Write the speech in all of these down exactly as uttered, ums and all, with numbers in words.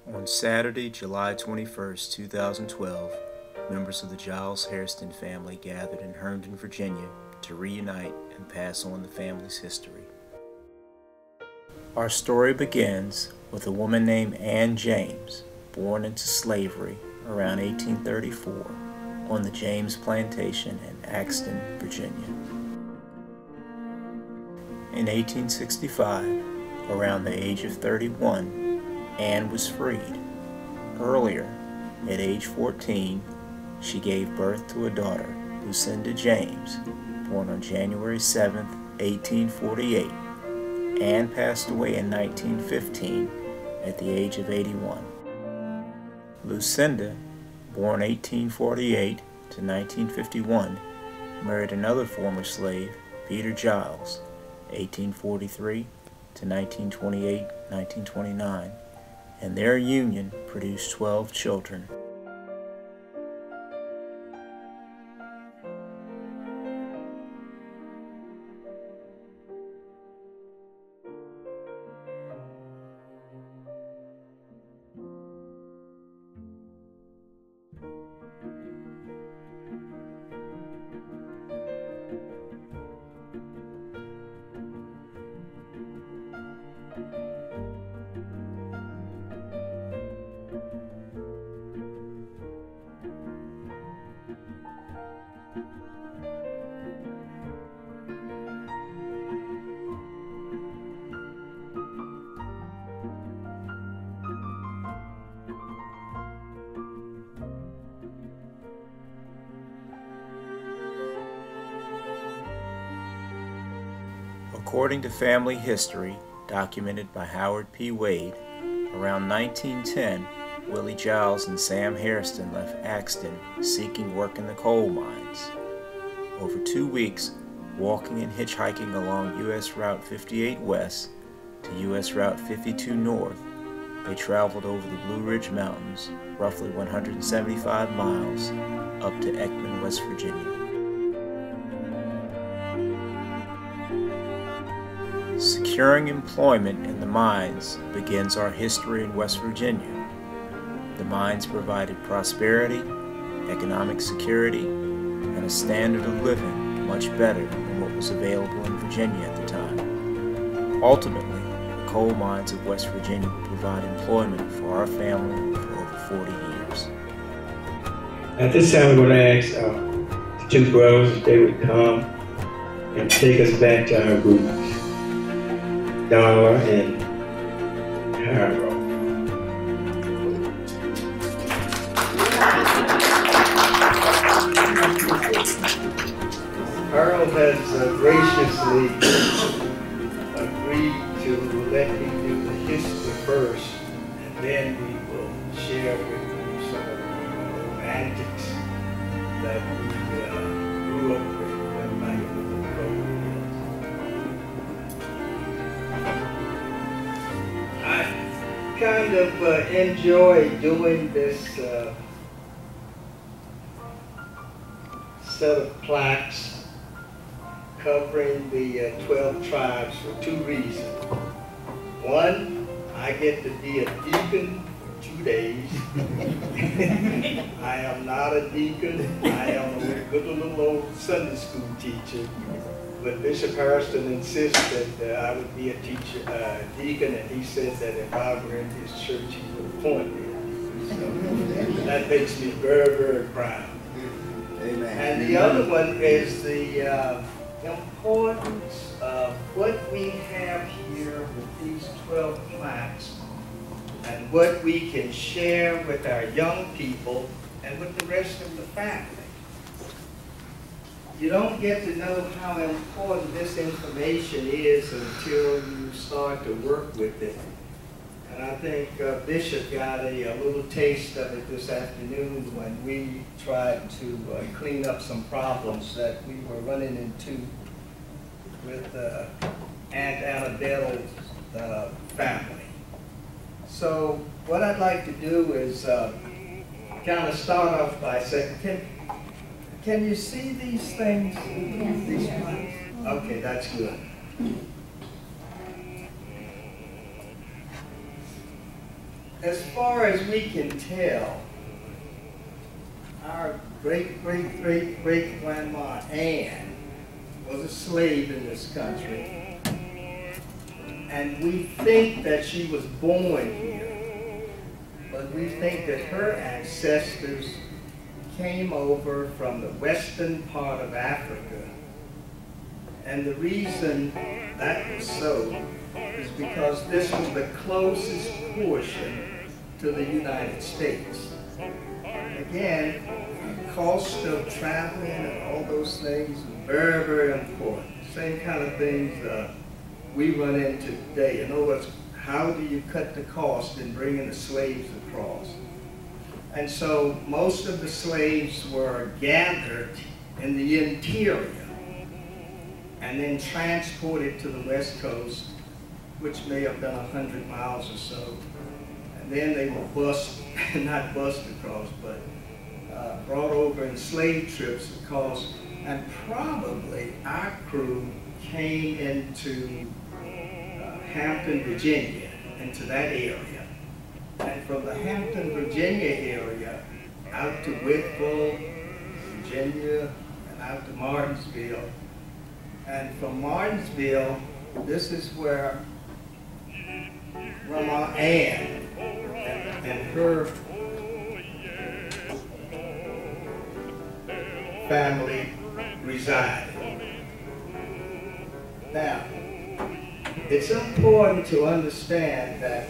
On Saturday, July twenty-first, two thousand twelve, members of the Giles-Hairston family gathered in Herndon, Virginia to reunite and pass on the family's history. Our story begins with a woman named Anne James, born into slavery around eighteen thirty-four on the James Plantation in Axton, Virginia. In eighteen sixty-five, around the age of thirty-one, Anne was freed. Earlier, at age fourteen, she gave birth to a daughter, Lucinda James, born on January seventh, eighteen forty-eight. Anne passed away in nineteen fifteen at the age of eighty-one. Lucinda, born eighteen forty-eight to nineteen fifty-one, married another former slave, Peter Giles, eighteen forty-three to nineteen twenty-eight, nineteen twenty-nine, and their union produced twelve children. According to family history, documented by Howard P. Wade, around nineteen ten, Willie Giles and Sam Hairston left Axton seeking work in the coal mines. Over two weeks, walking and hitchhiking along U S Route fifty-eight West to U S Route fifty-two North, they traveled over the Blue Ridge Mountains, roughly one hundred seventy-five miles, up to Ekman, West Virginia. Securing employment in the mines begins our history in West Virginia. The mines provided prosperity, economic security, and a standard of living much better than what was available in Virginia at the time. Ultimately, the coal mines of West Virginia would provide employment for our family for over forty years. At this time, we're going to ask uh, the two brothers if they would come and take us back to our roots. Dollar and Harold. Harold has uh, graciously agreed to let me do the history first, and then we will share with you some of the antics that we uh, grew up with. Kind of uh, enjoy doing this uh, set of plaques covering the uh, twelve tribes for two reasons. One, I get to be a deacon for two days. I am not a deacon. I am a good little old Sunday school teacher. But Bishop Hairston insisted that I would be a teacher, uh, deacon, and he said that if I were in his church, he would appoint me. So that makes me very, very proud. Amen. And the other one is the uh, importance of what we have here with these twelve plaques and what we can share with our young people and with the rest of the family. You don't get to know how important this information is until you start to work with it. And I think uh, Bishop got a, a little taste of it this afternoon when we tried to uh, clean up some problems that we were running into with uh, Aunt Annabelle's uh, family. So what I'd like to do is uh, kind of start off by saying, can, Can you see these things? Yes. These ones? Okay, that's good. as far as we can tell, our great-great-great-great-grandma Ann was a slave in this country. And we think that she was born here, but we think that her ancestors came over from the western part of Africa. And the reason that was so is because this was the closest portion to the United States. Again, the cost of traveling and all those things is very, very important. Same kind of things uh, we run into today. In other words, how do you cut the cost in bringing the slaves across? And so most of the slaves were gathered in the interior and then transported to the West Coast, which may have been a hundred miles or so. And then they were bussed, not bussed across, but uh, brought over in slave trips across. And probably our crew came into uh, Hampton, Virginia, into that area. And from the Hampton, Virginia area out to Whitfield, Virginia, and out to Martinsville. And from Martinsville, this is where Grandma Ann and, and her family resided. Now, it's important to understand that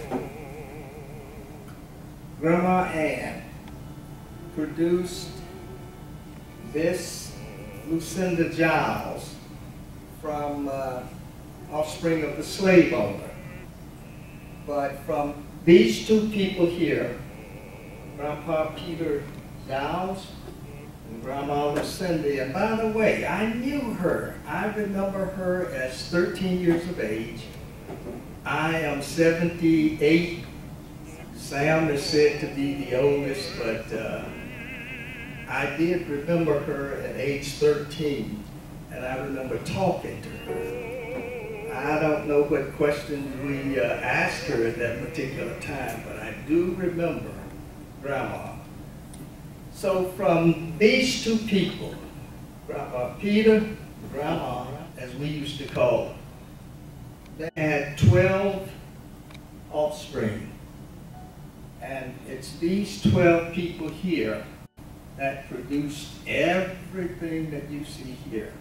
Grandma Ann produced this Lucinda Giles from uh, offspring of the slave owner. But from these two people here, Grandpa Peter Giles and Grandma Lucinda, and by the way, I knew her. I remember her as thirteen years of age. I am seventy-eight. Sam is said to be the oldest, but uh, I did remember her at age thirteen, and I remember talking to her. I don't know what questions we uh, asked her at that particular time, but I do remember Grandma. So from these two people, Grandpa Peter, Grandma, as we used to call them, they had twelve offspring. And it's these twelve people here that produced everything that you see here.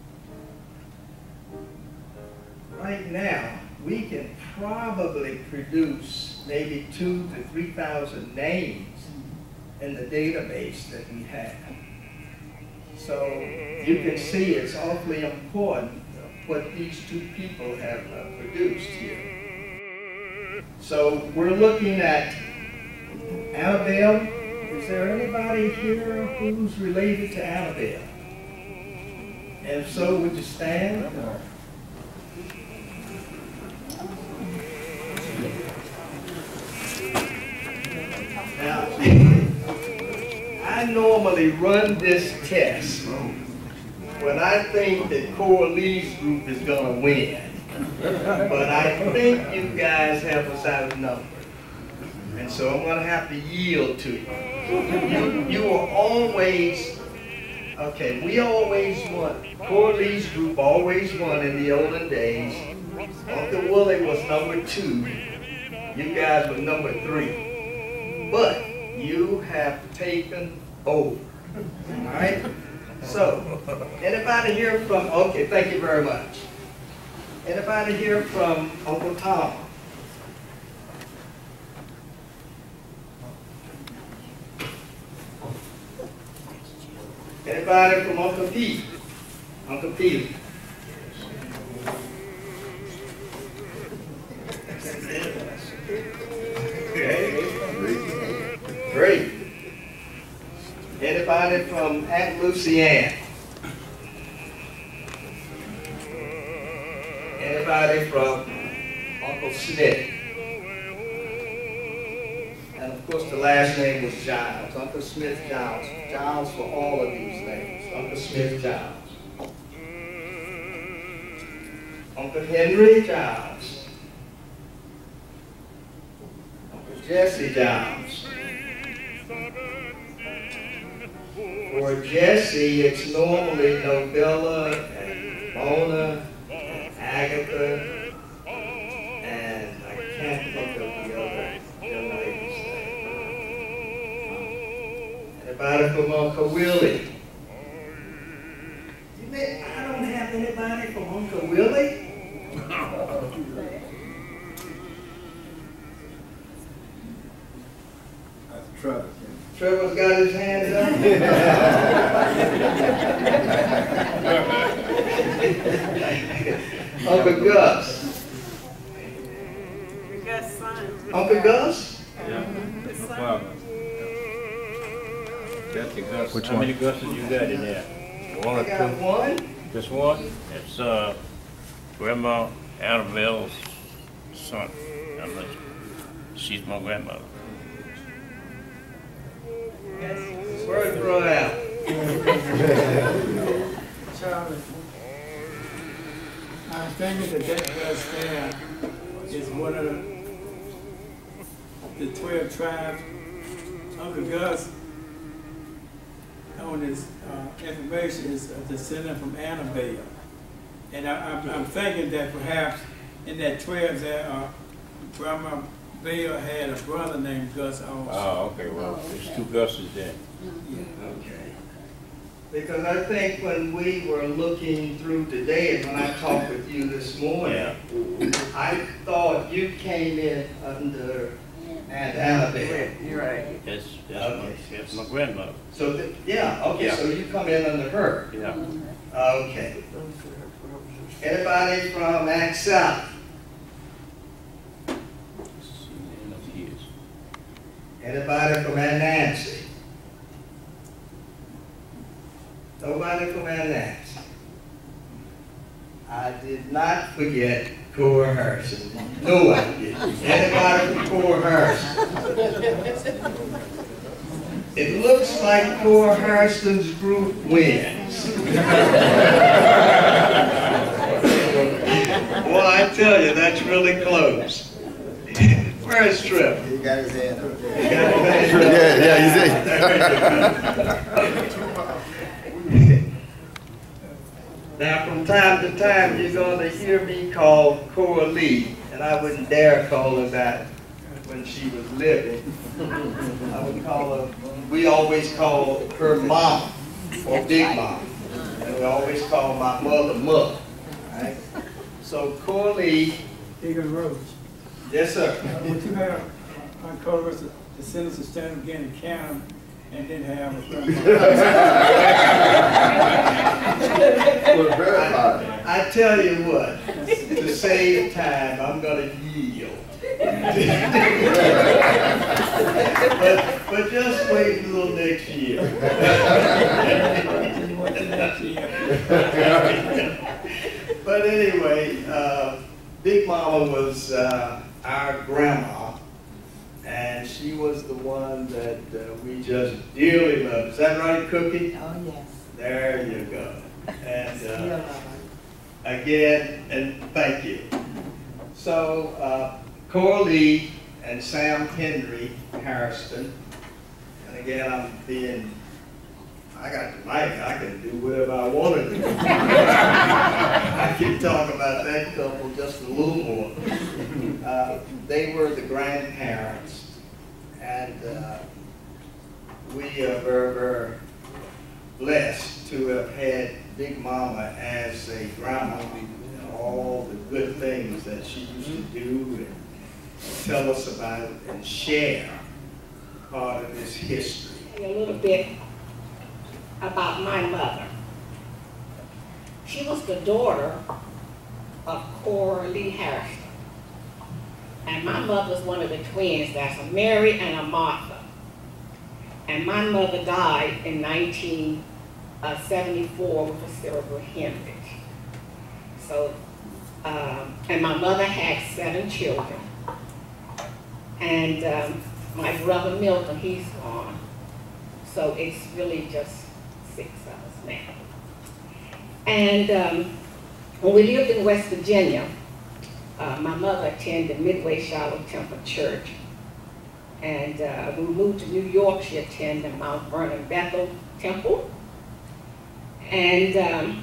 Right now, we can probably produce maybe two to three thousand names in the database that we have. So you can see it's awfully important what these two people have uh, produced here. So we're looking at Annabelle. Is there anybody here who's related to Annabelle? And if so, would you stand? Or? Now, I normally run this test when I think that Coralie's group is going to win. But I think you guys have us outnumbered. And so I'm going to have to yield to you. You, you are always, okay, we always won. Coralie's group always won in the olden days. Uncle Willie was number two. You guys were number three. But you have taken over. All right? So, anybody here from, okay, thank you very much. Anybody here from Uncle Tom? Anybody from Uncle Pete? Uncle Pete. Okay. Great. Anybody from Aunt Lucy Ann? Anybody from Uncle Smith? And of course the last name was Giles. Uncle Smith Giles. Giles for all of these names. Uncle Smith Giles. Uncle Henry Giles. Uncle Jesse Giles. For Jesse, it's normally Novella and Mona and Agatha, and I can't think of the other young lady's name. Anybody from Uncle Willie? You mean I don't have anybody from Uncle Willie? That's Trevor. Trevor's got his hands up. Uncle Gus. Gus' son. Uncle Gus? Yeah. His No son. problem. That's the Gus. Which How one? many Gus's you got in there? One I or got two? one. Just one? It's uh, Grandma Annabelle's son. I'm like, she's my grandmother. Word throw out. Charlie, I'm thinking that that Gus there is one of the, the twelve tribes. Uncle Gus, on his uh, information, is a descendant from Annabelle. And I, I'm, I'm thinking that perhaps in that twelve there, uh, Grandma Bell had a brother named Gus also. Oh, okay, well, there's two Gus's then. Okay. Because I think when we were looking through today, and when I talked with you this morning, Yeah. I thought you came in under Aunt Annabelle. You're right. That's, that's my, Okay. that's my grandmother. So, th- yeah, okay, Yeah. so you come in under her. Yeah. Okay. Anybody from Act South? Anybody from Aunt Nancy? Nobody from Aunt Nancy. I did not forget Cora Harrison. No, I didn't. Anybody from Cora Harrison? It looks like Cora Harrison's group wins. Well, I tell you, that's really close. Where's Trip? He got his hand up. He got his hand up. Yeah, yeah, he's Now, from time to time, you're going to hear me call Cora Lee, and I wouldn't dare call her that when she was living. I would call her, we always call her Mom, or Big Mom, and we always call my mother Mother, right? So Cora Lee, Egan Rose. yes, sir. Would you have Uncle Gus, the sentence to stand again and count them, and then have a We're verified. I tell you what, to save time, I'm going to yield. but, but just wait until next year. But anyway, uh, Big Mama was uh, our grandma, and she was the one that uh, we just dearly loved. Is that right, Cookie? Oh, yes. There you go. And uh, again, and thank you. So, uh, Cora Lee and Sam Henry Hairston, and again, I'm being, I got the mic, I can do whatever I want to do. I can talk about that couple just a little more. Uh, they were the grandparents, and uh, we are very, very blessed to have had Big Mama as a grandma, and all the good things that she used to do and tell us about and share part of this history. A little bit about my mother. She was the daughter of Cora Lee Hairston. And my mother was one of the twins. That's a Mary and a Martha. And my mother died in nineteen seventy-four with a cerebral hemorrhage. So, um, and my mother had seven children. And um, my brother Milton, he's gone. So it's really just six of us now. And um, when we lived in West Virginia, uh, my mother attended Midway Shiloh Temple Church. And uh, we moved to New York. She attended Mount Vernon Bethel Temple. And um,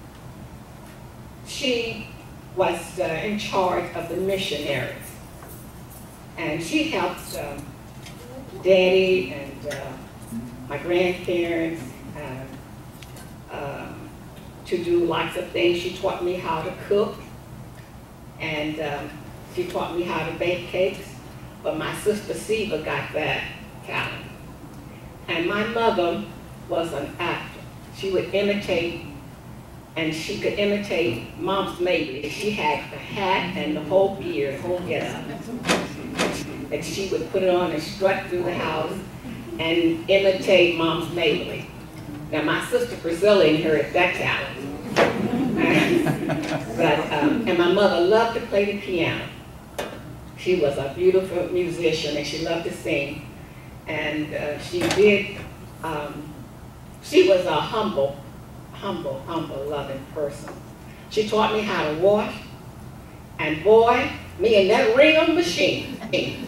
she was uh, in charge of the missionaries. And she helped um, Daddy and uh, my grandparents uh, um, to do lots of things. She taught me how to cook, and um, she taught me how to bake cakes. But my sister Siva got that talent. And my mother was an actor. She would imitate, and she could imitate Mom's Mabley. She had the hat and the whole beard, whole get-up. And she would put it on and strut through the house and imitate Mom's Mabley. Now my sister Priscilla inherited that talent. but, um, and my mother loved to play the piano. She was a beautiful musician and she loved to sing. And uh, she did, um, she was a humble, humble, humble, loving person. She taught me how to wash, and boy, me and that wringer machine.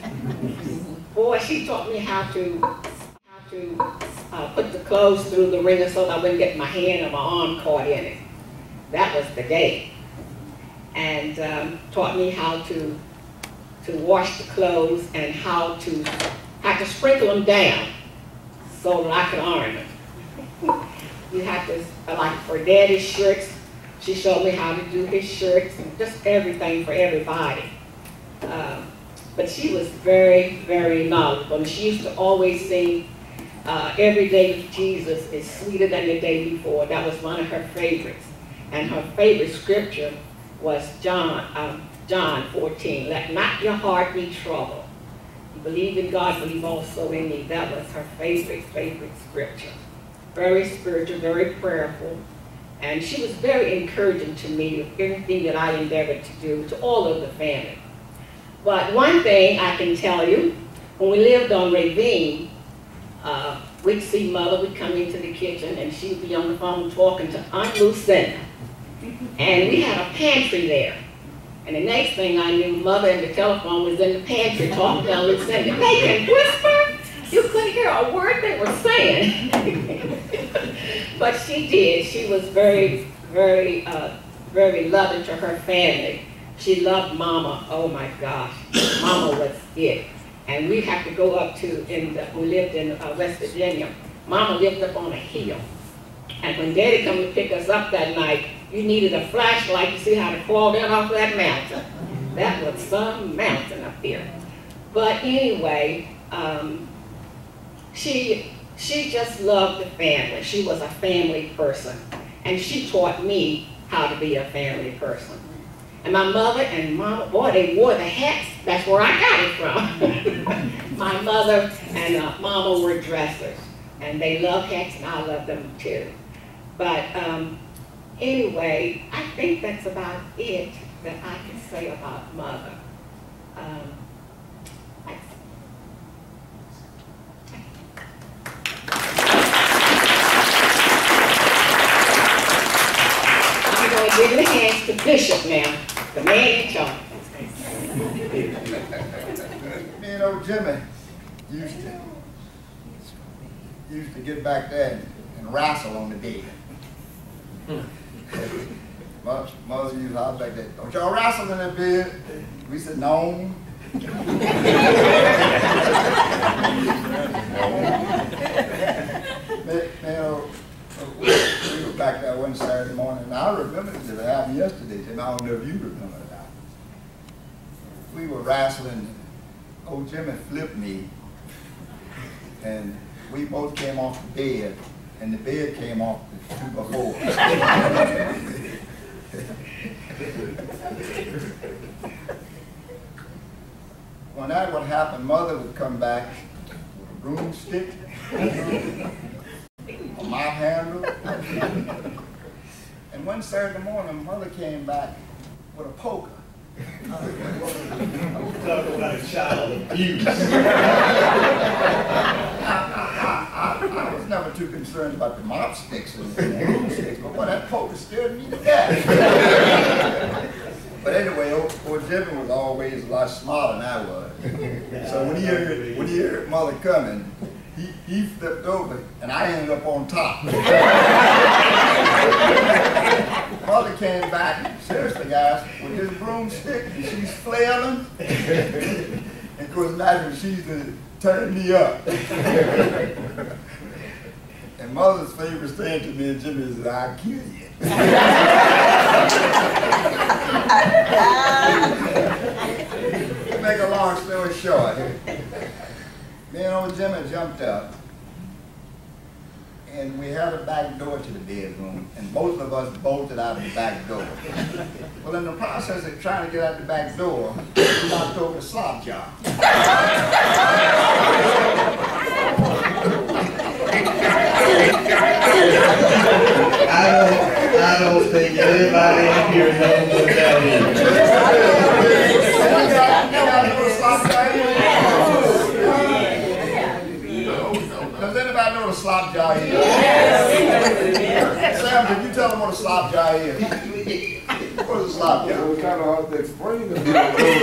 Boy, she taught me how to, how to uh, put the clothes through the wringer so that I wouldn't get my hand or my arm caught in it. That was the day. And um, taught me how to to wash the clothes and how to how to sprinkle them down so that I could iron them. You have to, like for Daddy's shirts, she showed me how to do his shirts and just everything for everybody. Um, but she was very, very knowledgeable. And she used to always sing, uh, "Every Day with Jesus is sweeter than the day before." That was one of her favorites. And her favorite scripture was John, um, John fourteen, "Let not your heart be troubled. You believe in God, believe also in me." That was her favorite, favorite scripture. Very spiritual, very prayerful. And she was very encouraging to me with everything that I endeavored to do, to all of the family. But one thing I can tell you, when we lived on Ravine, uh, we'd see Mother, we'd come into the kitchen and she'd be on the phone talking to Aunt Lucinda. And we had a pantry there. And the next thing I knew, Mother and the telephone was in the pantry talking to Aunt Lucinda. They can whisper. You couldn't hear a word they were saying. But she did. She was very, very, uh, very loving to her family. She loved Mama. Oh my gosh. Mama was it. And we had to go up to, in the, we lived in uh, West Virginia. Mama lived up on a hill. And when Daddy come to pick us up that night, you needed a flashlight to see how to crawl down off that mountain. That was some mountain up there. But anyway, um, she, she just loved the family. She was a family person. And she taught me how to be a family person. And my mother and Mama, boy, they wore the hats. That's where I got it from. My mother and uh, Mama were dressers. And they loved hats, and I loved them too. But um, anyway, I think that's about it that I can say about Mother. Um, I'm going to give the hands to Bishop now, the man in charge. Me and old Jimmy used to used to get back there and, and wrestle on the bed. Mother, mother used to holler back there, "Don't y'all wrestle in that bed?" We said, "No." Man, man, we were back there one Saturday morning, and I remember this. It happened yesterday, and I don't know if you remember that. We were wrestling. Old Jimmy flipped me, and we both came off the bed, and the bed came off the two by four. When that would happen, Mother would come back with a broomstick, a mop handle, and one Saturday morning, Mother came back with a poker. Talk about a child abuse. I, I, I was never too concerned about the mop sticks and the broom sticks, but boy, that poker scared me to death. But anyway, old, old Jimmy was always a lot smarter than I was. So when he heard, when he heard Mother coming, he, he flipped over, and I ended up on top. Mother came back, seriously guys, with this broomstick, and she's flailing. And of course, naturally, she's to turn me up. And Mother's favorite saying to me and Jimmy is, I'll kill you. To make a long story short, me and old Jimmy jumped up, and we had a back door to the bedroom, and both of us bolted out of the back door. Well, in the process of trying to get out the back door, we knocked over the slop jar. I don't, I don't think anybody in here knows what that is. Does anybody know what a slop jar is? Sam, can you tell them what a slop jar is? What is a slop jar? It was kind of hard to explain to me.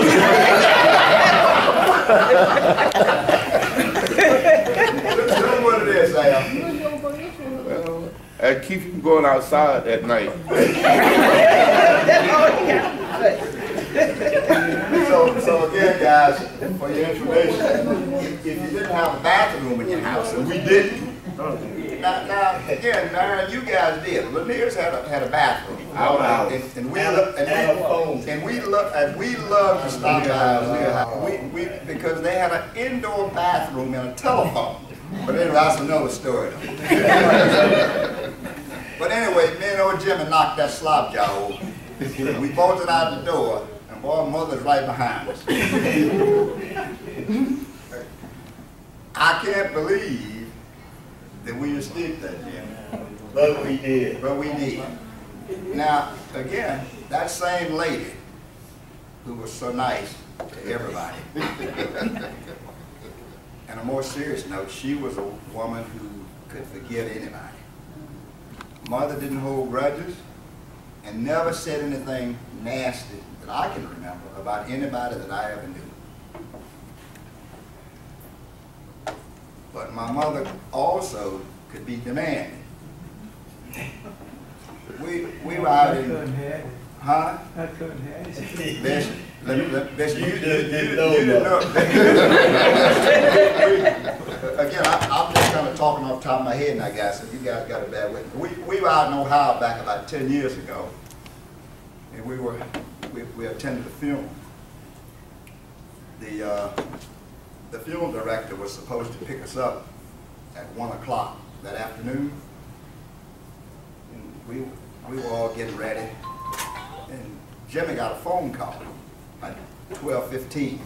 Tell them what it is, Sam. Well, that keeps you from going outside at night. So, so again, guys, for your information, if, if you didn't have a bathroom in your house, and we didn't, now, now again, now you guys did. Lanier's had a had a bathroom. Our house. And, and we And lo- a- and a phone. and we love and we love to stop by we, we because they had an indoor bathroom and a telephone. But anyway, that's another story. But anyway, me and old Jimmy knocked that slop jar over. We bolted out the door, and boy, Mother's right behind us. I can't believe that we escaped that, Jim. But we did. But we did. Now, again, that same lady who was so nice to everybody. On a more serious note, she was a woman who could forgive anybody. Mother didn't hold grudges and never said anything nasty that I can remember about anybody that I ever knew. But my mother also could be demanding. We, we were out in, huh? I couldn't have it. Bishop, let me, let, Bishop, you, you, you, you didn't know didn't know. about Again, I, I'm just kind of talking off the top of my head now, guys, so you guys got a bad way. We, we were out in Ohio back about ten years ago, and we were, we, we attended a funeral. The, uh, the funeral director was supposed to pick us up at one o'clock that afternoon. And we, we were all getting ready, and Jimmy got a phone call at twelve fifteen.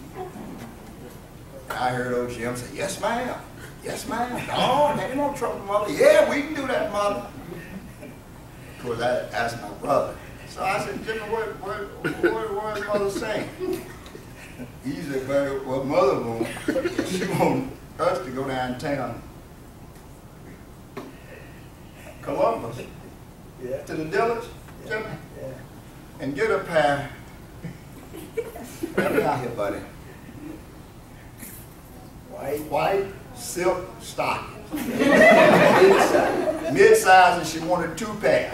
I heard old Jim say, yes, ma'am. Yes, ma'am. No, there ain't no trouble, Mother. Yeah, we can do that, Mother. Of course, I asked my brother. So I said, Jimmy, what, what, what, what is Mother saying? He said, well, well Mother wants, she wants us to go downtown, Columbus, Yeah. to the Dillage, Jimmy, Yeah. and get a pair. Help me out here, buddy. White. White silk stockings. Inside. Mid-size, and she wanted two pair.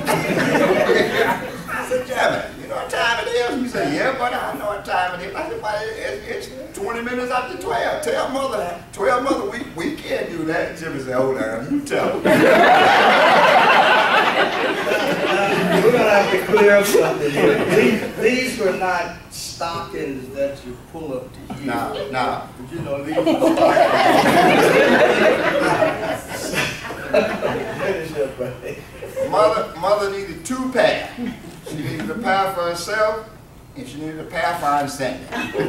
I said, Jimmy, you know what time it is? He said, yeah, buddy, I know what time it is. I said, buddy, it's, it's twenty minutes after twelve. Tell Mother, twelve Mother, we, we can't do that. Jimmy said, hold on, you tell her. We're going to have to clear up something here. These, these were not stockings that you pull up to you. Nah, nah. But you know, these were stockings. Mother, mother needed two pair. She needed a pair for herself, and she needed a pair for Aunt Cindy.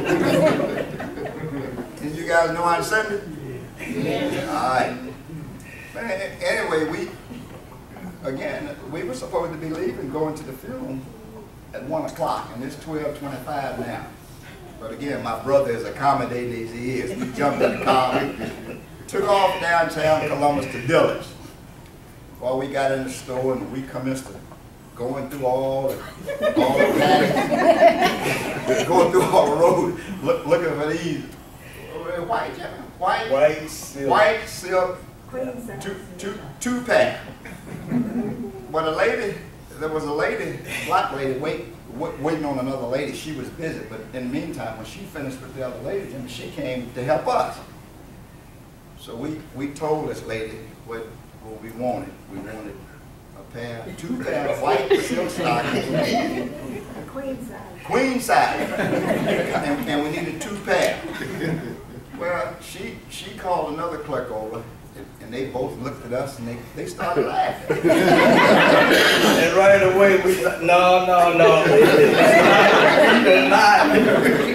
And you guys know Aunt Cindy? Yeah. All right. But anyway, we, again, we were supposed to be leaving, going to the funeral at one o'clock, and it's twelve twenty-five now. But again, my brother, as accommodating as he is, we jumped in the car, took off downtown Columbus to Dillage. While we got in the store and we commenced to going through all the, all the paddocks, going through all the roads, look, looking for these white, white, White silk. white silk two, two, two pack. But a lady, there was a lady, black lady, wait, wait, waiting on another lady. She was busy, but in the meantime, when she finished with the other lady, then she came to help us. So we, we told this lady what, what we wanted. We wanted a pair, two pair of white silk stockings. Queen size. Queen size. and, and we needed two pair. Well, she, she called another clerk over, and they both looked at us and they, they started laughing. And right away we thought, no, no, no, they did not. They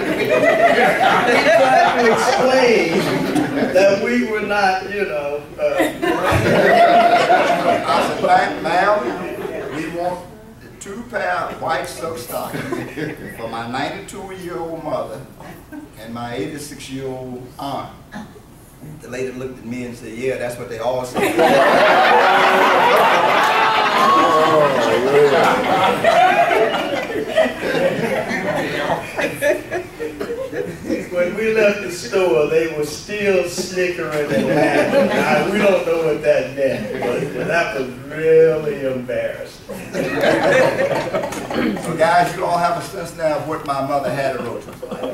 tried to explain that we were not, you know. Uh, I said, ma'am, we want the two pair of white silk stockings for my ninety-two-year-old mother and my eighty-six-year-old aunt. The lady looked at me and said, yeah, that's what they all say. When we left the store, they were still snickering and laughing. Now, we don't know what that meant, but that was really embarrassing. So guys, you all have a sense now of what my mother had a road trip like.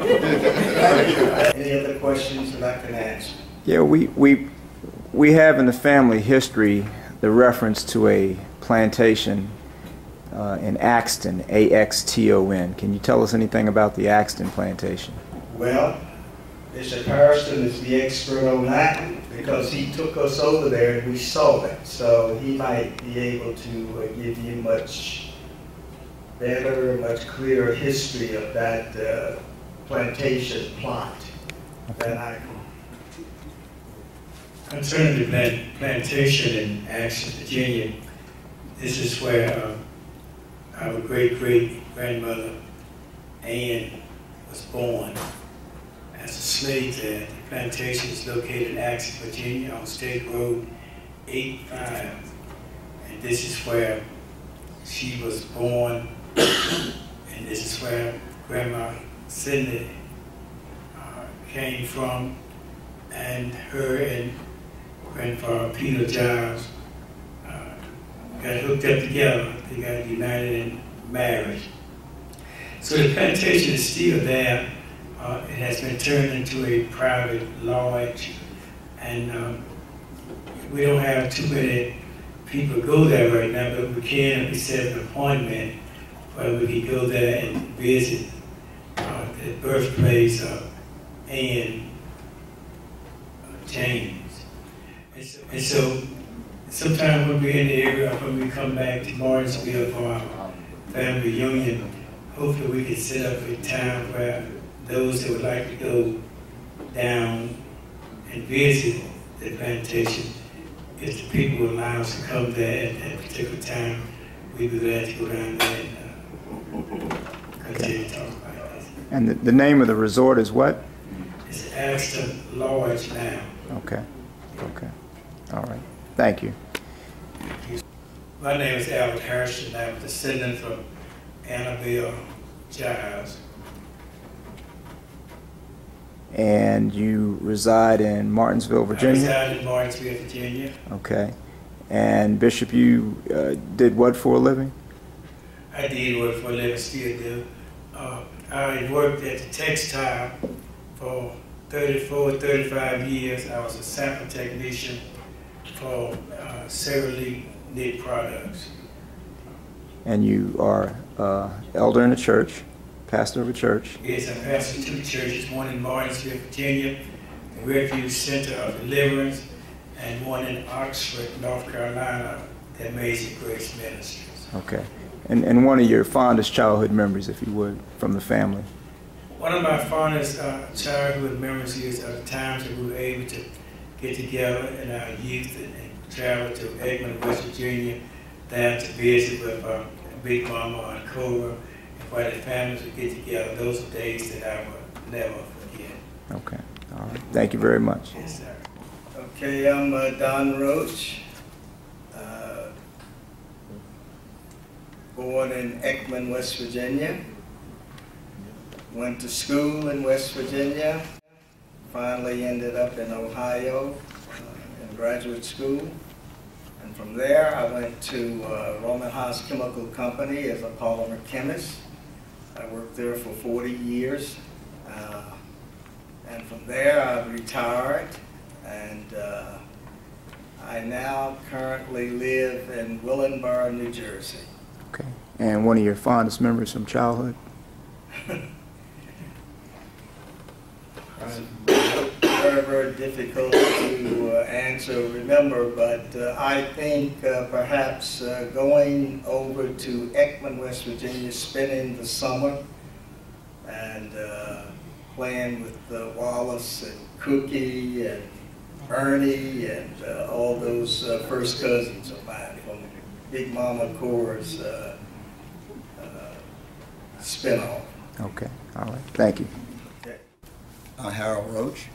Any other questions that I can answer? Yeah, we, we, we have in the family history the reference to a plantation uh, in Axton, A X T O N. Can you tell us anything about the Axton plantation? Well, Bishop Hairston is the expert on that because he took us over there and we saw it. So he might be able to uh, give you much better, much clearer history of that uh, plantation plot than I can. Concerning the plant, plantation in Axton, Virginia, this is where uh, our great-great-grandmother Ann was born as a slave there. The plantation is located in Axton, Virginia on State Road eighty-five. And this is where she was born, and this is where Grandma Cindy uh, came from, and her and Grandfather Peter Giles uh, got hooked up together. They got united in marriage. So the plantation is still there. Uh, it has been turned into a private lodge, and um, we don't have too many people go there right now, but we can if we set an appointment where we can go there and visit uh, the birthplace of Anne uh, James. And so, and so sometime when we're in the area, when we come back to Martinsville for our family reunion, hopefully we can set up a time where those that would like to go down and visit the plantation, if the people will allow us to come there at that particular time, we'd be glad to go down there and uh, continue to talk about this. And the, the name of the resort is what? It's Axton Lodge now. Okay. Okay. All right. Thank you. My name is Giles-Hairston. I'm a descendant from Annabelle Giles. And you reside in Martinsville, Virginia? I reside in Martinsville, Virginia. Okay. And Bishop, you uh, did what for a living? I did work for a living, still do. Uh, I worked at the textile for thirty-four, thirty-five years. I was a sample technician for uh, several knit products. And you are uh, elder in the church, pastor of a church. Yes, I pastor two churches, one in Martinsville, Virginia, the Refuge Center of Deliverance, and one in Oxford, North Carolina, the Amazing Grace Ministries. Okay. And, and one of your fondest childhood memories, if you would, from the family? One of my fondest uh, childhood memories is of the times that we were able to get together in our youth and, and travel to Egmont, West Virginia, there to visit with uh, Big Mama and Cobra, and where the families would get together. Those are days that I will never forget. Okay. All right. Thank you very much. Yes, sir. Okay, I'm uh, Don Roach. Uh, born in Ekman, West Virginia. Went to school in West Virginia. Finally ended up in Ohio uh, in graduate school. And from there, I went to uh, Roman Haas Chemical Company as a polymer chemist. I worked there for forty years. Uh, and from there, I retired. And uh, I now currently live in Willingboro, New Jersey. Okay. And one of your fondest memories from childhood? Very, very difficult to uh, answer, remember, but uh, I think uh, perhaps uh, going over to Ekman, West Virginia, spending the summer and uh, playing with uh, Wallace and Cookie and Ernie and uh, all those uh, first cousins of mine from Big Mama Core's uh, uh, spinoff. Okay. All right. Thank you. Okay. I'm Harold Roach,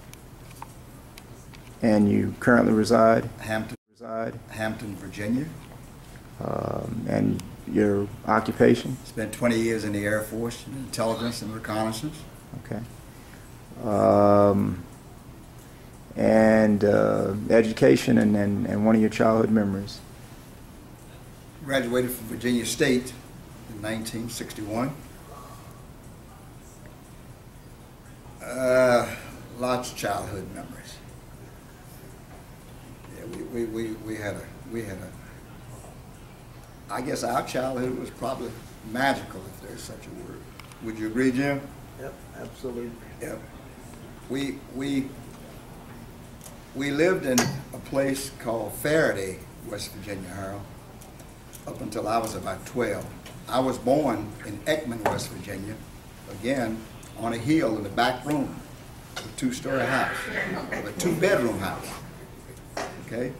And you currently reside? Hampton, Reside. Hampton, Virginia. Um, and your occupation? Spent twenty years in the Air Force, in intelligence and reconnaissance. Okay. Um, and uh, education and, and, and one of your childhood memories? Graduated from Virginia State in nineteen sixty-one. Uh, lots of childhood memories. Yeah, we, we, we, we had a, we had a, I guess our childhood was probably magical, if there's such a word. Would you agree, Jim? Yep, absolutely. Yep. We, we, we lived in a place called Faraday, West Virginia, Harold, up until I was about twelve. I was born in Ekman, West Virginia, again, on a hill in the back room of a two-story house, of a two-bedroom house, okay?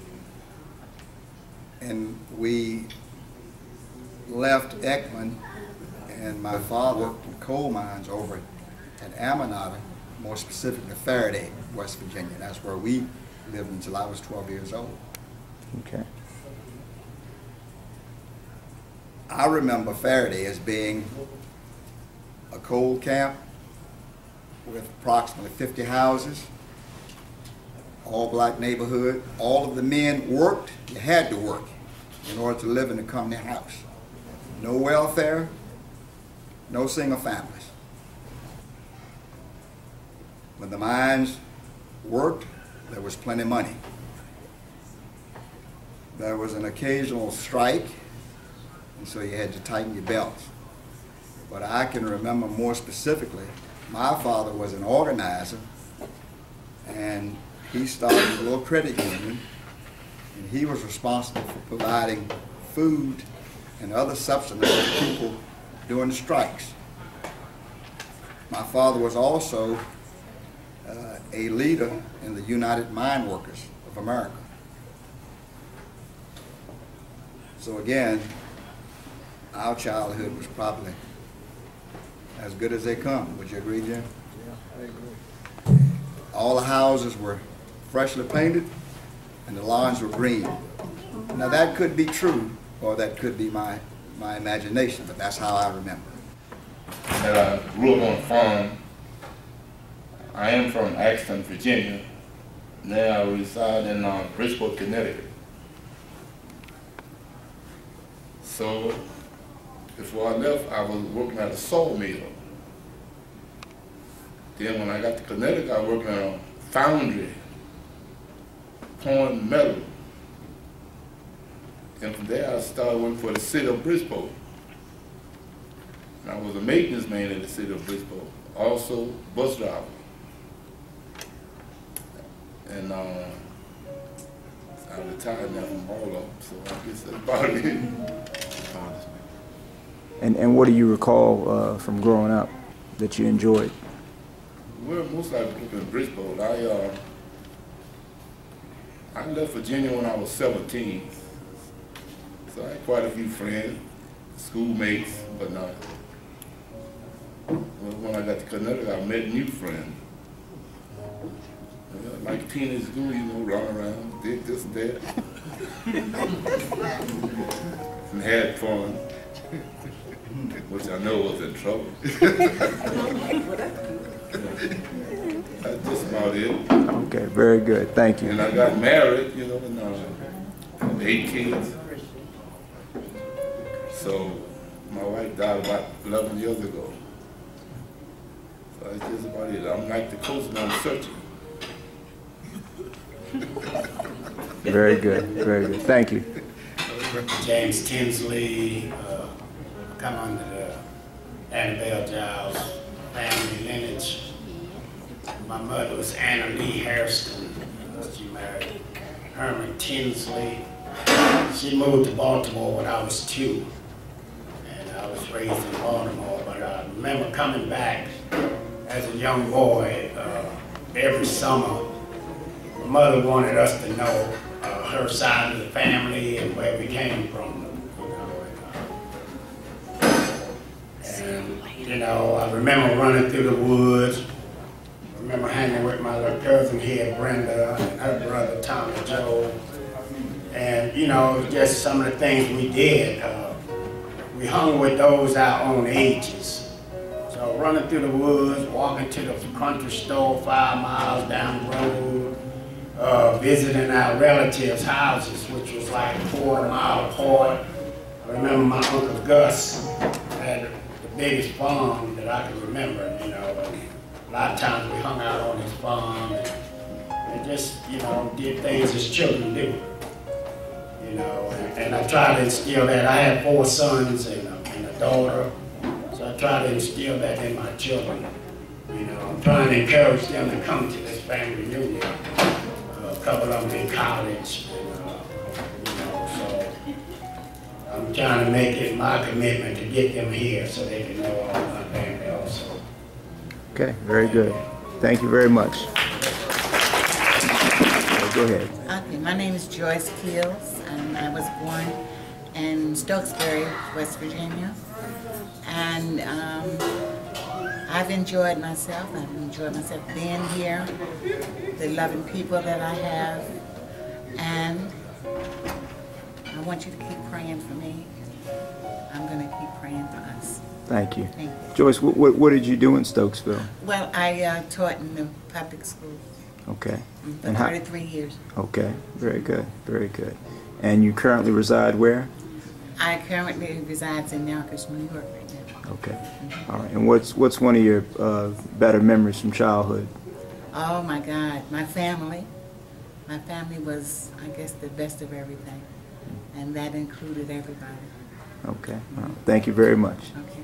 And we left Ekman, and my father worked in coal mines over at Aminata, more specifically Faraday, West Virginia. That's where we lived until I was twelve years old. Okay. I remember Faraday as being a coal camp with approximately fifty houses, all black neighborhood. All of the men worked. You had to work in order to live in the company house. No welfare, no single families. When the mines worked, there was plenty of money. There was an occasional strike, and so you had to tighten your belts. But I can remember more specifically, my father was an organizer, and he started a little credit union, and he was responsible for providing food and other subsidies to people during the strikes. My father was also uh, a leader in the United Mine Workers of America. So again, our childhood was probably as good as they come. Would you agree, Jim? Yeah, I agree. All the houses were freshly painted and the lawns were green. Now that could be true, or that could be my, my imagination, but that's how I remember. And I grew up on a farm. I am from Axton, Virginia. Now I reside in uh, Bridgeport, Connecticut. So before I left, I was working at a salt mill. Then when I got to Connecticut, I worked at a foundry, pouring metal. And from there, I started working for the city of Bridgeport. And I was a maintenance man in the city of Bridgeport, also bus driver. And uh, I retired now from all of them, so I guess that's about it. And, and what do you recall uh, from growing up that you enjoyed? Well, most I grew up in Bridgeport. I, uh, I left Virginia when I was seventeen. So I had quite a few friends, schoolmates, but not. Well, when I got to Connecticut, I met new friends. Uh, like teenage school, you know, run around, did this and that. and had fun, which I know was in trouble. That's just about it. Okay, very good. Thank you. And I got married, you know, and uh, eight kids. So my wife died about eleven years ago. So that's just about it. I'm like the coach, and I'm searching. Very good. Very good. Thank you. James Tinsley, uh, come under the Annabelle Giles family lineage. My mother was Anna Lee Hairston. She married Herman Tinsley. She moved to Baltimore when I was two, and I was raised in Baltimore. But I remember coming back as a young boy uh, every summer. My mother wanted us to know uh, her side of the family and where we came from. You know, and, uh, and you know, I remember running through the woods. I remember hanging with my little cousin here, Brenda, and her brother, Tommy Joe. And, you know, just some of the things we did. Uh, we hung with those our own ages. So running through the woods, walking to the country store five miles down the road, uh, visiting our relatives' houses, which was like a quarter mile apart. I remember my Uncle Gus had the biggest farm that I can remember, you know. A lot of times we hung out on his farm and, and just, you know, did things as children do. You know, and, and I tried to instill that. I had four sons and a, and a daughter, so I tried to instill that in my children. You know, I'm trying to encourage them to come to this family reunion. Uh, a couple of them in college, and, uh, you know, so I'm trying to make it my commitment to get them here so they can know all my family also. Okay, very good. Thank you very much. Go ahead. Okay, my name is Joyce Keels, and I was born in Stokesbury, West Virginia. And um, I've enjoyed myself. I've enjoyed myself being here, the loving people that I have, and I want you to keep praying for me. I'm going to keep praying for us. Thank you. Thank you. Joyce, what, what, what did you do in Stokesville? Well, I uh, taught in the public school. Okay. For And how, thirty-three years. okay, very good, very good. And you currently reside where? I currently reside in Yonkers, New York right now. Okay. Mm-hmm. All right. And what's what's one of your uh, better memories from childhood? Oh my God, my family. My family was, I guess, the best of everything. And that included everybody. Okay. All right. Thank you very much. Okay.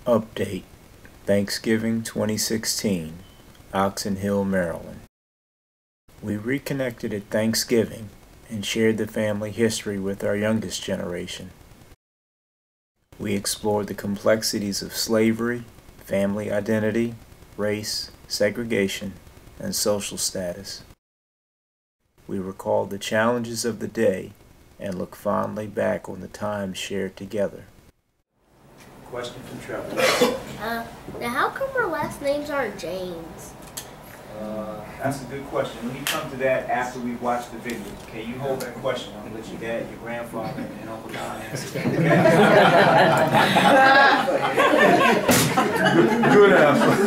Update: Thanksgiving twenty sixteen, Oxon Hill, Maryland. We reconnected at Thanksgiving and shared the family history with our youngest generation. We explored the complexities of slavery, family identity, race, segregation, and social status. We recalled the challenges of the day and look fondly back on the times shared together. Question from Trevor. Uh, now how come our last names aren't James? Uh, that's a good question. Let me come to that after we've watched the video. Okay, you hold that question. I'm going to let your dad, your grandfather, and Uncle Don answer that. Okay? Good answer.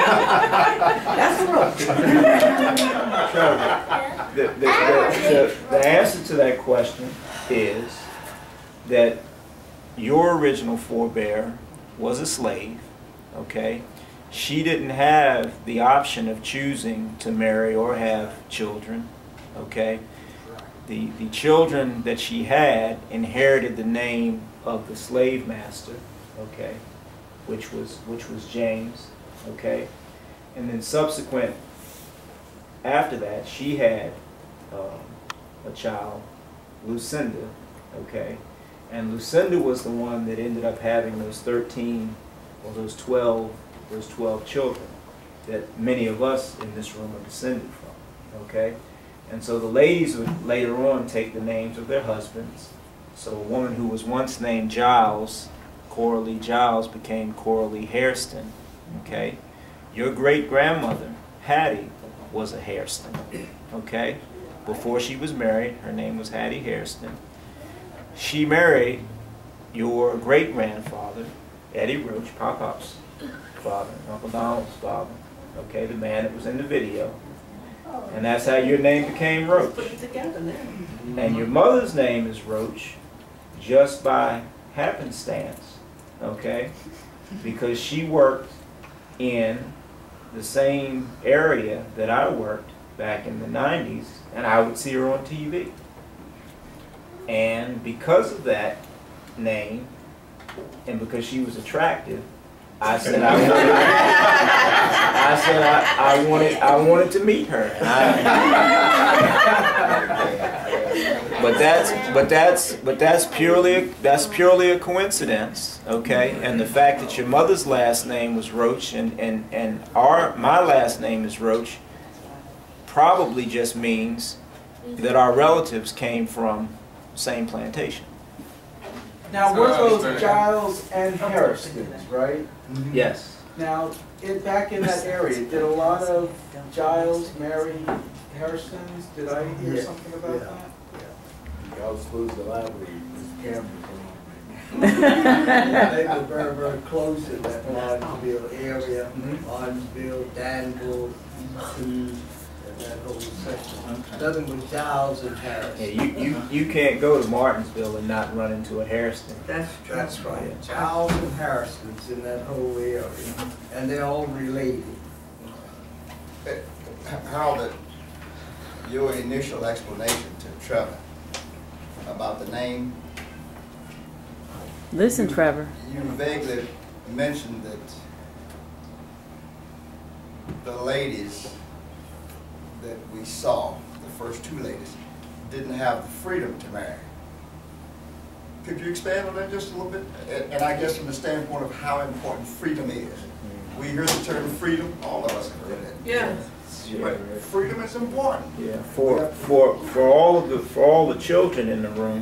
That's Trevor, the, the, the, the, the answer to that question is that your original forebear was a slave, okay? She didn't have the option of choosing to marry or have children, okay? The, the children that she had inherited the name of the slave master, okay? Which was, which was James, okay? And then subsequent, after that, she had um, a child, Lucinda, okay? And Lucinda was the one that ended up having those thirteen or those twelve, those twelve children that many of us in this room are descended from, okay? And so the ladies would later on take the names of their husbands. So a woman who was once named Giles, Coralie Giles, became Coralie Hairston, okay? Your great-grandmother, Hattie, was a Hairston, okay? Before she was married, her name was Hattie Hairston. She married your great-grandfather, Eddie Roach, Pop-Pop's father, Uncle Donald's father, okay, the man that was in the video. And that's how your name became Roach. Put it together now. And your mother's name is Roach just by happenstance, okay, because she worked in the same area that I worked back in the nineties, and I would see her on T V. And because of that name, and because she was attractive, I said I wanted. I said I, I wanted. I wanted to meet her. And I, but that's. But that's. But that's purely. That's purely a coincidence. Okay. And the fact that your mother's last name was Roach and and and our my last name is Roach probably just means that our relatives came from the same plantation. Now, were those Giles and Hairston, right? Mm-hmm. Yes. Now, it, back in that area, did a lot of Giles marry Hairstons? Did I hear Yeah. something about Yeah. that? Yeah. I was supposed to elaborate, Miz Cameron. They were very, very close in that Martinsville area, Mhm. Martinsville, Danville, East, and that whole section. Nothing but Giles and Harris. Yeah, you, you, you can't go to Martinsville and not run into a Hairston. That's true. That's right. Giles and Harrison's in that whole area, and they're all related. How that your initial explanation to Trevor about the name. Listen, you, Trevor. You vaguely mentioned that the ladies that we saw, the first two ladies, didn't have the freedom to marry. Could you expand on that just a little bit? And, and I guess from the standpoint of how important freedom is. We hear the term freedom, all of us have heard it. Yeah. But freedom is important. Yeah, for for for all of the for all the children in the room.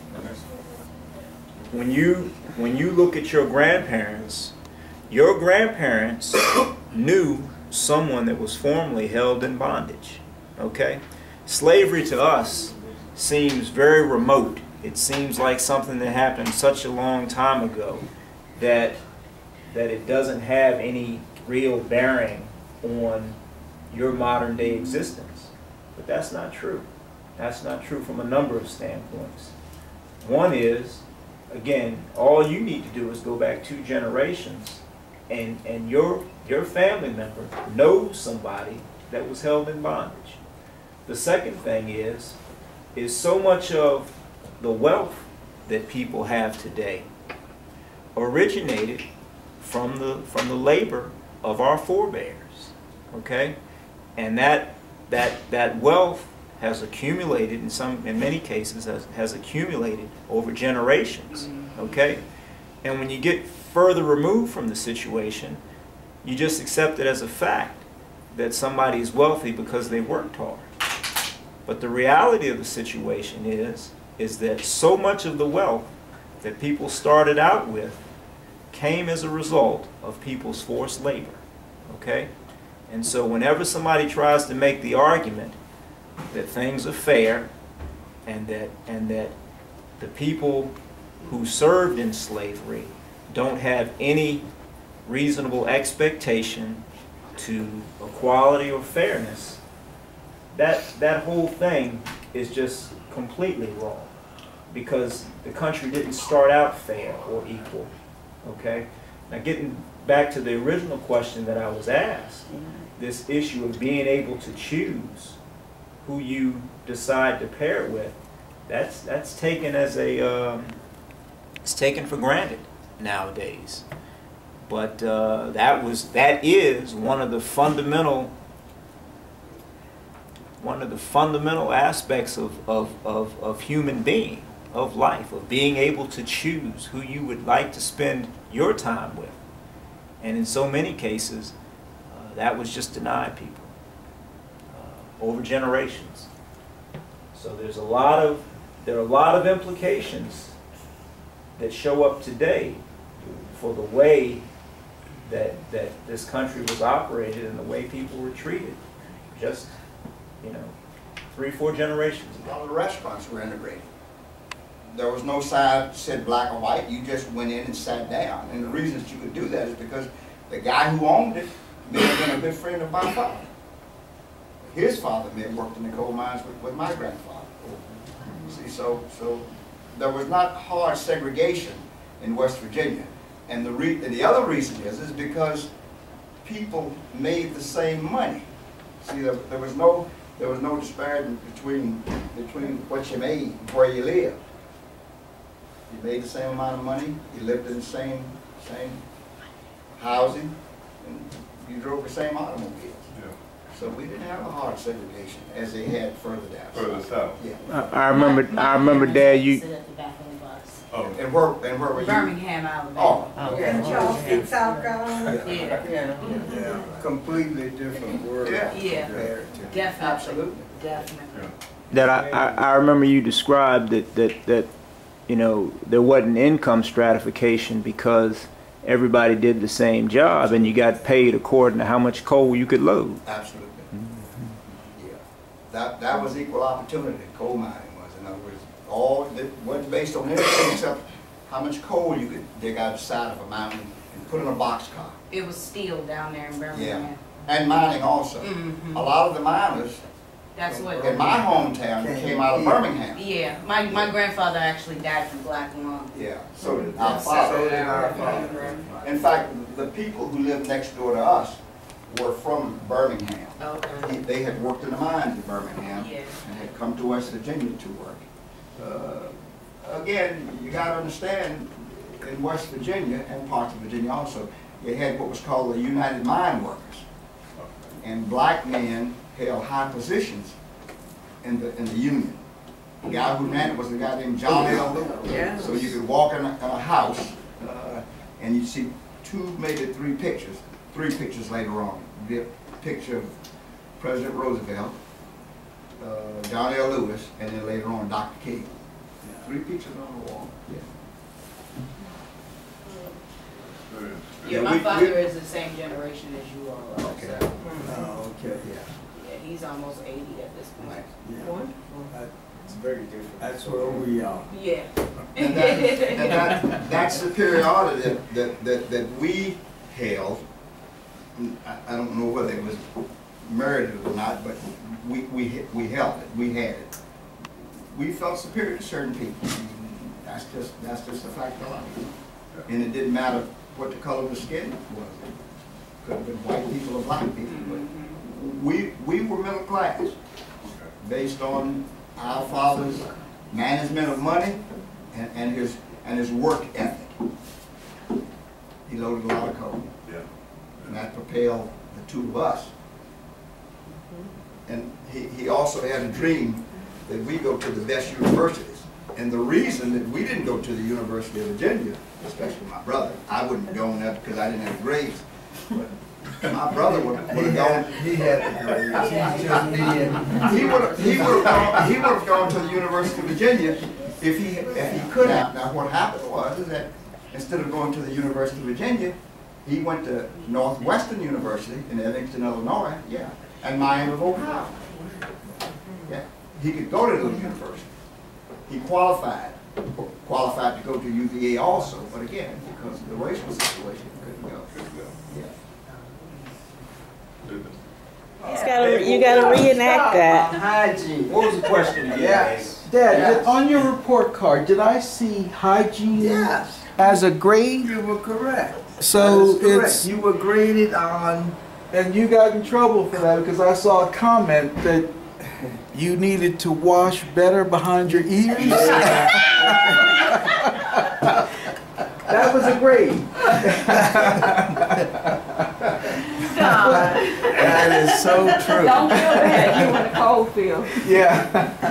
When you when you look at your grandparents, your grandparents knew someone that was formerly held in bondage. Okay, slavery to us seems very remote. It seems like something that happened such a long time ago that that it doesn't have any real bearing on your modern day existence. But that's not true. That's not true from a number of standpoints. One is, again, all you need to do is go back two generations and, and your, your family member knows somebody that was held in bondage. The second thing is, is so much of the wealth that people have today originated from the from the labor of our forebears, okay? And that that that wealth has accumulated in some in many cases has, has accumulated over generations, okay? And when you get further removed from the situation, you just accept it as a fact that somebody is wealthy because they worked hard. But the reality of the situation is is that so much of the wealth that people started out with came as a result of people's forced labor, okay? And so whenever somebody tries to make the argument that things are fair and that, and that the people who served in slavery don't have any reasonable expectation to equality or fairness, that, that whole thing is just completely wrong, because the country didn't start out fair or equal. Okay? Now, getting back to the original question that I was asked, this issue of being able to choose who you decide to pair with, that's that's taken as a um, it's taken for granted nowadays. But uh, that was that is one of the fundamental one of the fundamental aspects of of of, of human being. Of life, of being able to choose who you would like to spend your time with. And in so many cases, uh, that was just denied people uh, over generations. So there's a lot of, there are a lot of implications that show up today for the way that, that this country was operated and the way people were treated just, you know, three, four generations ago. All the restaurants were integrated. There was no sign that said black or white. You just went in and sat down. And the reason that you could do that is because the guy who owned it may have been a good friend of my father. His father may have worked in the coal mines with, with my grandfather. You see, so so there was not hard segregation in West Virginia. And the re and the other reason is is because people made the same money. See, there, there was no there was no disparity between between what you made and where you lived. You made the same amount of money, you lived in the same same housing, and you drove the same automobiles. Yeah. So we didn't have a hard segregation as they had further down. Further south. Yeah. I, I remember. I remember, Dad. You. Oh. And where and where were you? Birmingham, Alabama. Oh. Okay. And Charleston, South Carolina. Yeah. Yeah. Yeah. Completely different world. Yeah. Yeah. Compared to. Definitely. Absolutely. Definitely. That I, I, I remember you described that, that, that, you know, there wasn't income stratification because everybody did the same job and you got paid according to how much coal you could load. Absolutely. Mm-hmm. Yeah. That, that was equal opportunity, coal mining was. In other words, all, it wasn't based on anything except how much coal you could dig out the side of a mountain and put in a boxcar. It was steel down there in Birmingham. Yeah. And mining also. Mm-hmm. A lot of the miners That's what. in my hometown came out of Birmingham. Yeah, my my grandfather actually died from black lung. Yeah, so did our father. So did our father. In fact, the people who lived next door to us were from Birmingham. Okay. They had worked in the mines in Birmingham Yeah. and had come to West Virginia to work. Uh, again, you got to understand, in West Virginia and parts of Virginia also, they had what was called the United Mine Workers. And black men held high positions in the in the union. The guy who ran it was a guy named John L. Lewis. Yeah. So you could walk in a, in a house uh, and you'd see two, maybe three pictures, three pictures later on. You'd get a picture of President Roosevelt, uh, John L. Lewis, and then later on Doctor King. Three pictures on the wall. Yeah. Yeah, my we, father we, is the same generation as you all are. Okay. So. Oh, okay. Yeah. Yeah, he's almost eighty at this point. Yeah. It's very different. That's where we are. Yeah. And that, and that, that superiority that, that, that, that we held, I, I don't know whether it was merited or not, but we, we, we held it, we had it. We felt superior to certain people. That's just, that's just a fact of life. And it didn't matter what the color of the skin was. It could have been white people or black people, but we, we were middle class based on our father's management of money and, and his and his work ethic. he loaded a lot of coal. Yeah. And that propelled the two of us. And he, he also had a dream that we go to the best universities. And the reason that we didn't go to the University of Virginia, especially my brother, I wouldn't have gone there because I didn't have grades. But my brother would, would have gone. He had the grades. He just being. He would have. He would have gone. He would have gone to the University of Virginia if he if he could have. Now what happened was is that instead of going to the University of Virginia, he went to Northwestern University in Evanston, Illinois. Yeah, and Miami of Ohio. Yeah, he could go to those universities. He qualified, qualified to go to U V A also, but again, because of the racial situation, he couldn't go. Yeah. You gotta, you gotta reenact that. Hygiene. What was the question again? Yes. Dad, Yes. did- on your report card, did I see hygiene Yes. as a grade? You were correct. So That is correct. it's, You were graded on. and you got in trouble for that because I saw a comment that you needed to wash better behind your ears. That was a grade. That is so true. Don't feel bad, you in the cold field. Yeah.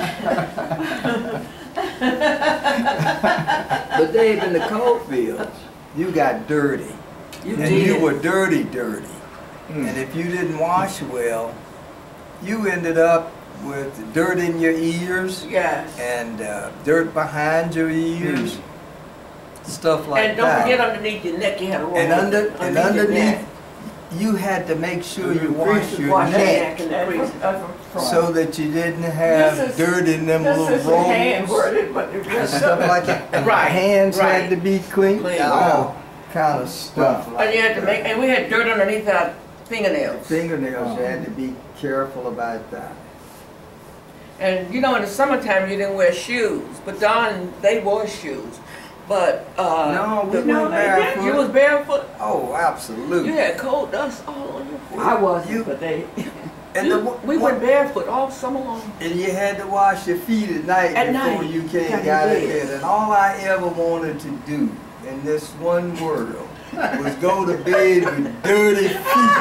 But Dave, in the coal fields, you got dirty. You and did. you were dirty, dirty. And if you didn't wash well, you ended up with dirt in your ears Yes. and uh, dirt behind your ears, stuff like And don't that. forget underneath your neck, you had a roll. and under and your underneath, neck. you had to make sure you Creases, wash your wash your neck neck and the creases. so that you didn't have This is- dirt in them This little is the hand rolls worded, but it and was stuff like that. And Right, the hands right. had to be clean. Clean. All kind of stuff. And you had to make, and we had dirt underneath our fingernails. Fingernails, you had to be careful about that. And you know, in the summertime, you didn't wear shoes, but Don, they wore shoes. But, uh. No, we the- went barefoot. You was barefoot? Oh, absolutely. You had coal dust all on your feet. I wasn't, You, but they. And you, the, we went barefoot all summer long. And you had to wash your feet at night At before night. you came Got got your in bed. bed. And all I ever wanted to do in this one world was go to bed with dirty feet.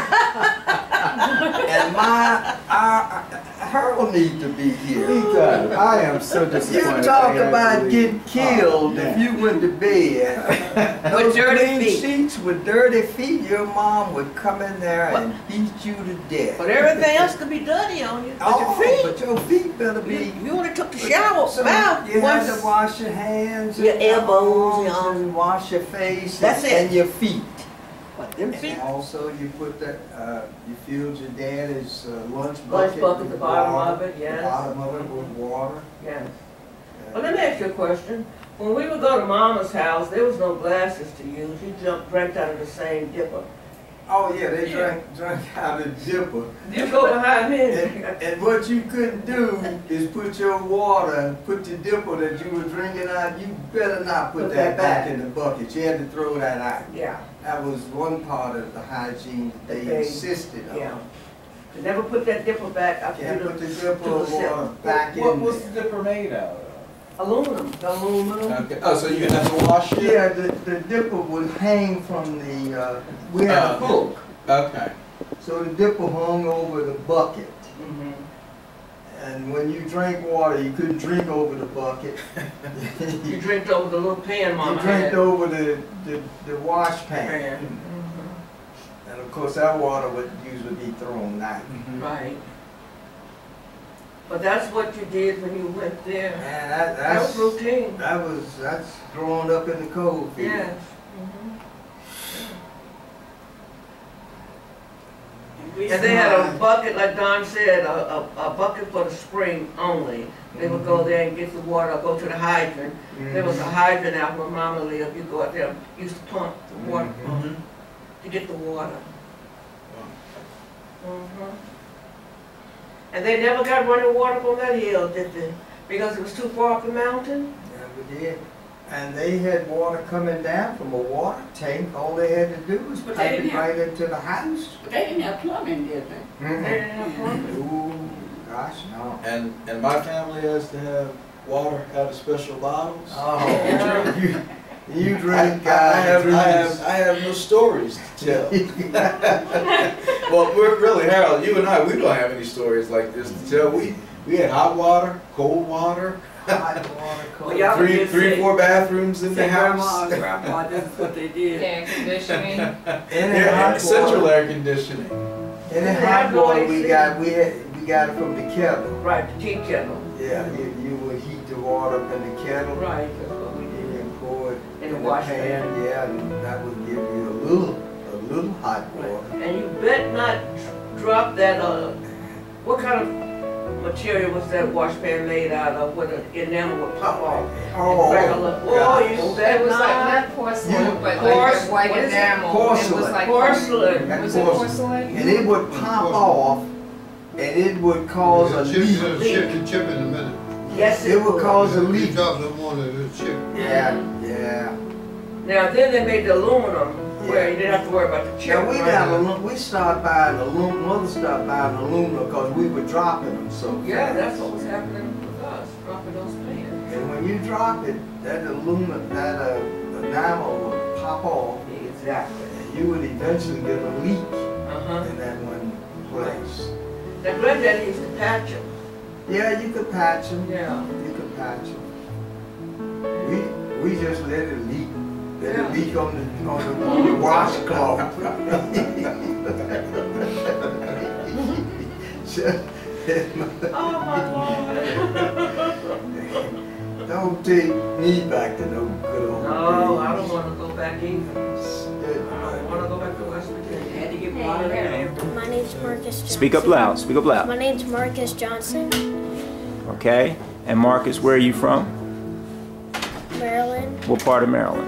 And my, our, Harold needs to be here. He does. I am so disappointed. You talk I can't about believe getting it. killed Oh, if yeah. you went to bed. Those dirty clean feet. sheets with dirty feet, your mom would come in there and beat you to death. But everything else could be dirty on you. But Oh, your feet. but your feet better be. You, you only took the shower, So bath you had once. to wash your hands, Your and elbows, arms, your arms. and wash your face, That's and, it. and your feet. But them feet. And also, you put that, uh, you filled your daddy's uh, lunch Lunch bucket. bucket, with the bottom water, of it, yes. The bottom of it with water. Yes. Well, let me ask you a question. When we would go to Mama's house, there was no glasses to use. You jumped, drank out of the same dipper. Oh yeah, they Yeah. drank drank out of dipper. You go behind me. And, and what you couldn't do is put your water, put the dipper that you were drinking out, you better not put, Put that, that back back. in the bucket. You had to throw that out. Yeah. That was one part of the hygiene that they They- insisted on. Yeah. You never put that dipper back after You had to you put the to dipper the of water water. back What in was there. the dipper made out of? Aluminum. The aluminum. Okay. Oh, so you didn't have to wash it? Yeah, the, the dipper would hang from the, uh, we had a Oh. hook. Okay. So the dipper hung over the bucket. Mm-hmm. And when you drank water, you couldn't drink over the bucket. You drinked over the little pan Mama You drank had. over the, the, the wash pan. Pan. Mhm. And of course, that water would usually be thrown out. Right. But that's what you did when you went there. Man, that, That that's, was routine. that was, that's growing up in the coal field. Yes. Mhm. And they had a bucket, like Don said, a, a, a bucket for the spring only. They would go there and get the water, or go to the hydrant. There was a hydrant out where Mama lived. You go out there, used to pump the water pump to get the water. Mhm. And they never got running water from that hill, did they? Because it was too far up the mountain? Yeah, we did. And they had water coming down from a water tank. All they had to do was But pipe they it didn't right into the house. But they didn't have plumbing, did they? They didn't have plumbing. Ooh, gosh, no. And and my family has to have water out of special bottles. Oh, you, You I, drink. I, I have, I uh, have, I have no stories to tell. Well, we're really, Harold, you and I, we don't have any stories like this to tell. We, we had hot water, cold water, hot water, cold. Well, y'all three, just three, say- four bathrooms in the say house. grandma, grandma, this is what they did. Air conditioning. Yeah, hot central water. air conditioning. And the hot water we got, we had, we got it from the kettle. Right, the tea kettle. Yeah, you, you would heat the water up in the kettle. Right, that's what we And did. then pour it In in the the wash pan. pan. Yeah, and that would give you a little, a little hot water. And you bet not dr- drop that, uh, what kind of material was that wash pan made out of, where the enamel would pop off? Oh, Regular- Oh, God. you bet It was like not. not porcelain, You- but Porce- like white what is it? enamel. It Porcelain. was like Porcelain. Was it porcelain? And it would pop off, and it would cause a Chip, leak. chip, chip, chip in a minute. Yes, It would cause a You leak. drop no more than a chip. Yeah, yeah. Now, then they made the aluminum, where Yeah. you didn't have to worry about the chip. Yeah, we got alum, we started buying aluminum, mother started buying aluminum because we were dropping them so Yeah, fast. that's what was happening with us, dropping those pans. And when you drop it, that aluminum, that uh, enamel would pop off, Exactly. and you would eventually get a leak Uh-huh. in that one place. Now, granddaddy used to patch them. Yeah, you could patch them. Yeah. You could patch them. We we just let it leak. Let Yeah. it leak on the on the, on the washcloth. Oh, my Lord. Don't take me back to no good old No, I days. don't want to go back either. I don't want to go back to West Virginia. Had to get me out of there. My name's Marcus Johnson. Speak up loud, speak up loud. My name's Marcus Johnson, Okay? And Marcus, where are you from? Maryland. What part of Maryland?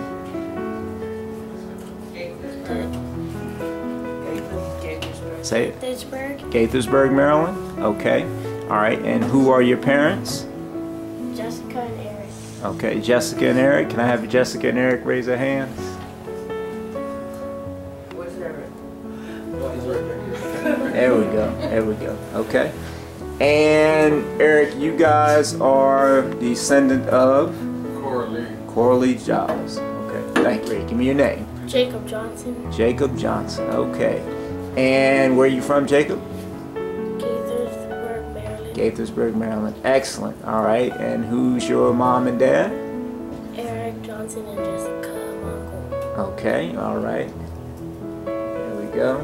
Say it. Pittsburgh. Gaithersburg, Maryland? Okay. All right. And who are your parents? Jessica and Eric. Okay, Jessica and Eric. Can I have Jessica and Eric raise their hands? What's that? There we go. There we go. Okay. And Eric, you guys are descendant of Coralie. Coralie Giles. Okay. Thank you. Give me your name. Jacob Johnson. Jacob Johnson. Okay. And where are you from, Jacob? Gaithersburg, Maryland. Gaithersburg, Maryland. Excellent. All right. And who's your mom and dad? Eric Johnson and Jessica, my uncle. Okay. All right. There we go.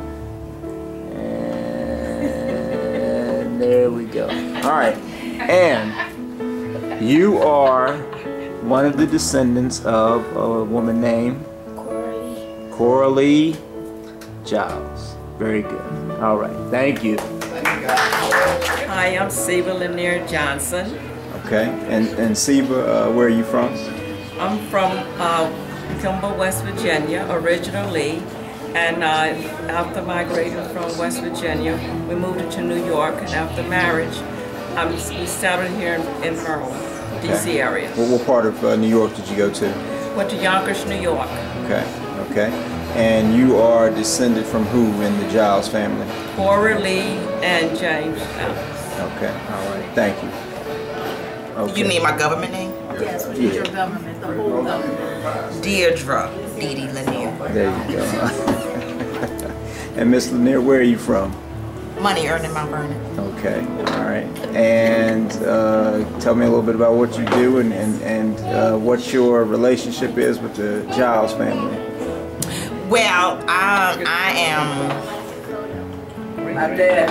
And there we go. All right. And you are one of the descendants of a woman named Coralie. Coralie Giles. Very good. All right. Thank you. Hi, I'm Seba Lanier Johnson. Okay. And and Seba, uh, where are you from? I'm from uh, Kimball, West Virginia, originally. And uh, after migrating from West Virginia, we moved into New York. And after marriage, um, we settled here in, in Maryland, D C area. What, what part of uh, New York did you go to? Went to Yonkers, New York. Okay. Okay. And you are descended from who in the Giles family? Coralie and James Giles. Okay. All right. Thank you. Okay. You need my government name? Yes, what is your government, the whole government? Deirdre Dee Dee Lanier. There you go. And Miss Lanier, where are you from? Money earned in Mount Vernon. Okay. All right. And uh, tell me a little bit about what you do and, and, and uh, what your relationship is with the Giles family. Well, I, I am My dad.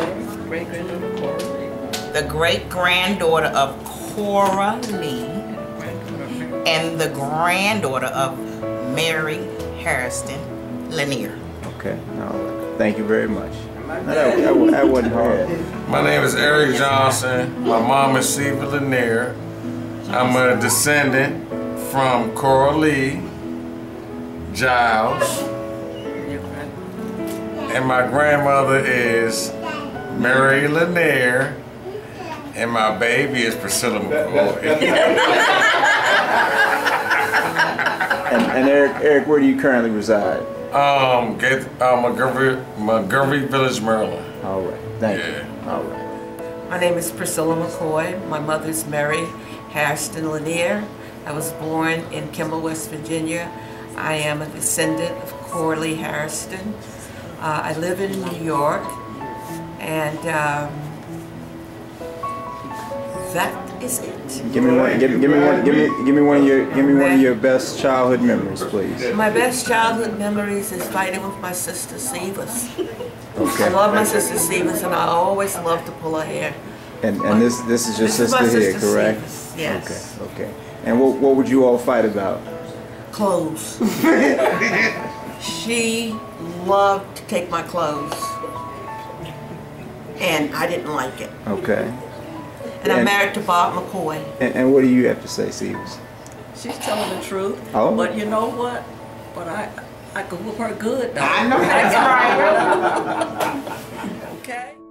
the great granddaughter of Coralie and the granddaughter of Mary Hairston Lanier. Okay. All right. Thank you very much. No, that, that, that wasn't hard. My name is Eric Johnson. My mom is Siva Lanier. I'm a descendant from Coralie Giles. And my grandmother is Mary Lanier. And my baby is Priscilla McCoy. And, and Eric, Eric, where do you currently reside? Um, get uh, Montgomery, Montgomery Village, Maryland. All right. Thank Yeah. you. All right. My name is Priscilla McCoy. My mother's Mary Hairston Lanier, I was born in Kimball, West Virginia. I am a descendant of Coralie Hairston. Uh, I live in New York, and um, that is it. Give me one. Give, give me one. Give me. Give me one of your. Give me one of your best childhood memories, please. My best childhood memories is fighting with my sister Sevas. Okay. I love my sister Sevas, and I always love to pull her hair. And and this this is your This is sister my here, sister correct? Sevas, yes. Okay. Okay. And what what would you all fight about? Clothes. She loved to take my clothes, and I didn't like it. Okay. And, and I'm married to Bob McCoy. And, and what do you have to say, Sevas? She's telling the truth. Oh. But you know what? But I, I could whoop her good though. I know that's right. Okay.